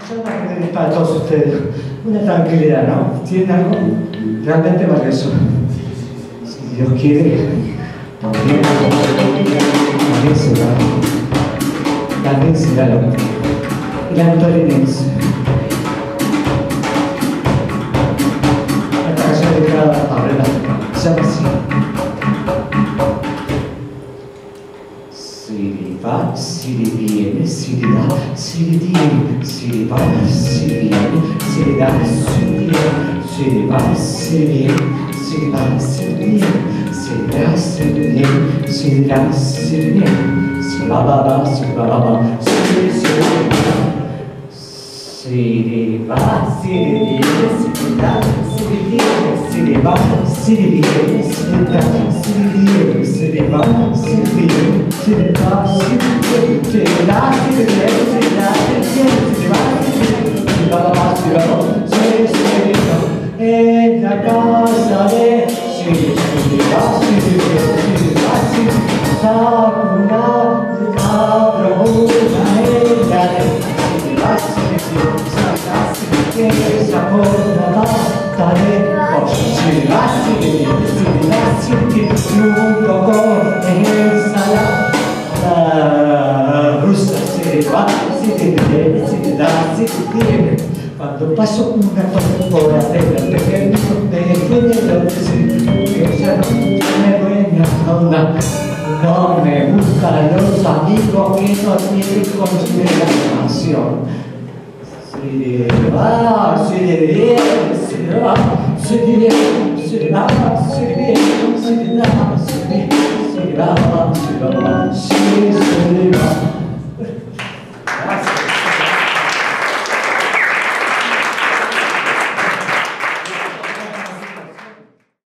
para todos ustedes. Una tranquilidad, ¿no? Tienen algo realmente valioso. Si Dios quiere, también la densidad, y la autoridad. Esta canción dedicada a Brenda, se llama así. Si va, si viene, si da, si viene, si va, si viene, si da, si viene, si va, si viene, si va, si viene, si da, si viene, si da, si viene, si va, si va, si va, si viene, si da, si viene, si va, si viene, si da, si viene, si va, si viene. En la casa de cuando paso una por hacer el pequeño de que ya no me dueña onda, no me gustan los amigos que no tienen consideración. Si va, si viene, si va, si viene, si va, si viene, si va, si viene, si va, si va.